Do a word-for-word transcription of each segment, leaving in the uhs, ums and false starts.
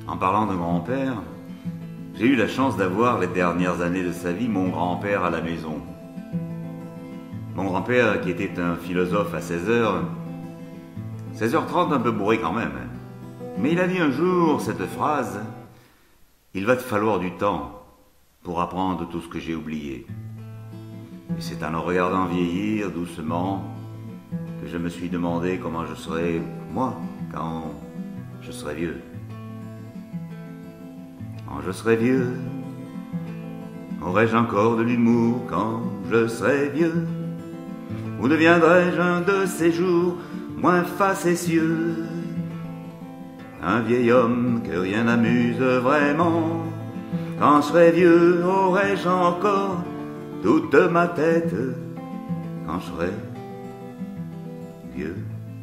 En parlant de grand-père, j'ai eu la chance d'avoir les dernières années de sa vie mon grand-père à la maison. Mon grand-père qui était un philosophe à seize heures, seize heures trente un peu bourré quand même. Mais il a dit un jour cette phrase: « Il va te falloir du temps pour apprendre tout ce que j'ai oublié. » Et c'est en le regardant vieillir doucement que je me suis demandé comment je serais, moi, quand je serai vieux. Quand je serai vieux, aurai-je encore de l'humour quand je serai vieux? Ou deviendrai-je un de ces jours moins facétieux? Un vieil homme que rien n'amuse vraiment. Quand je serai vieux, aurai-je encore toute ma tête? Quand je serai vieux,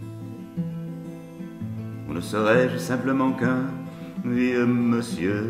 ou ne serai-je simplement qu'un vieux monsieur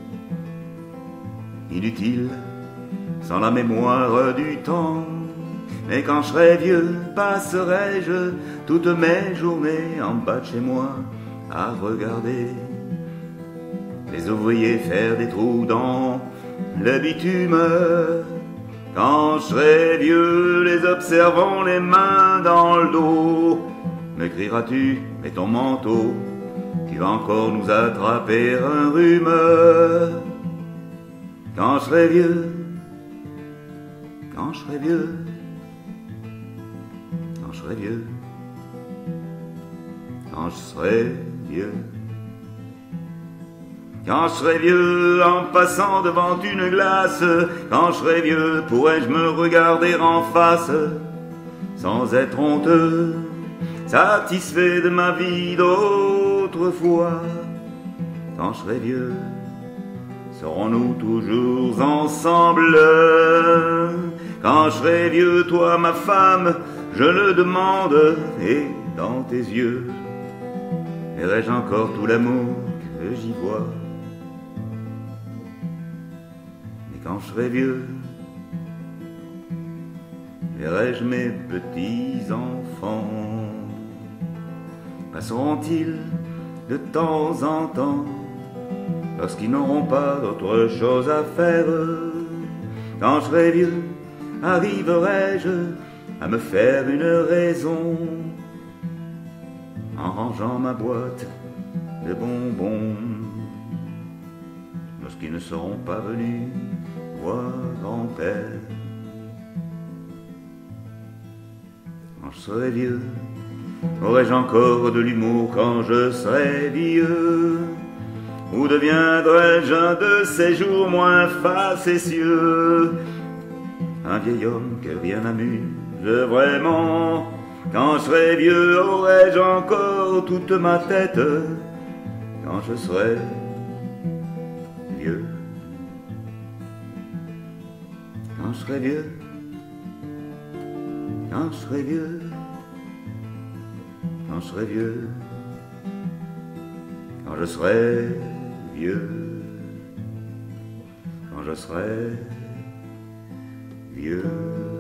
inutile, sans la mémoire du temps? Mais quand je serai vieux, passerai-je toutes mes journées en bas de chez moi à regarder les ouvriers faire des trous dans le bitume? Quand je serai vieux, les observant les mains dans le dos, me crieras-tu, mets ton manteau, qui va encore nous attraper un rhume? Quand je serai vieux, quand je serai vieux, quand je serai vieux, quand je serai vieux. Quand je serai vieux, en passant devant une glace, quand je serai vieux, pourrais-je me regarder en face, sans être honteux, satisfait de ma vie d'autrefois? Quand je serai vieux, serons-nous toujours ensemble? Quand je serai vieux, toi ma femme, je le demande, et dans tes yeux, verrai-je encore tout l'amour que j'y vois? Quand je serai vieux, verrai-je mes petits-enfants? Passeront-ils de temps en temps, lorsqu'ils n'auront pas d'autre chose à faire? Quand je serai vieux, arriverai-je à me faire une raison, en rangeant ma boîte de bonbons, lorsqu'ils ne seront pas venus voir grand-père? Quand je serai vieux, aurai-je encore de l'humour quand je serai vieux? Ou deviendrai-je un de ces jours moins facétieux? Un vieil homme que rien n'amuse vraiment. Quand je serai vieux, aurai-je encore toute ma tête? Quand je serai vieux, quand je serai vieux, quand je serai vieux, quand je serai vieux, quand je serai vieux, quand je serai vieux.